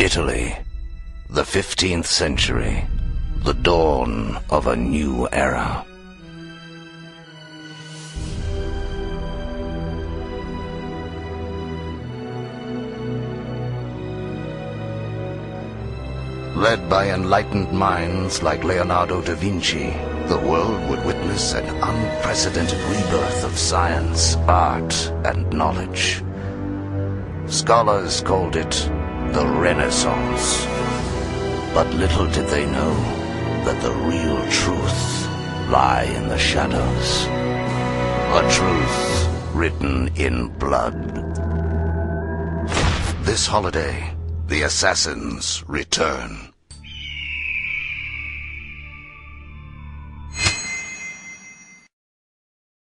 Italy, the 15th century, the dawn of a new era. Led by enlightened minds like Leonardo da Vinci, the world would witness an unprecedented rebirth of science, art, and knowledge. Scholars called it the Renaissance. But little did they know that the real truth lie in the shadows. A truth written in blood. This holiday, the assassins return.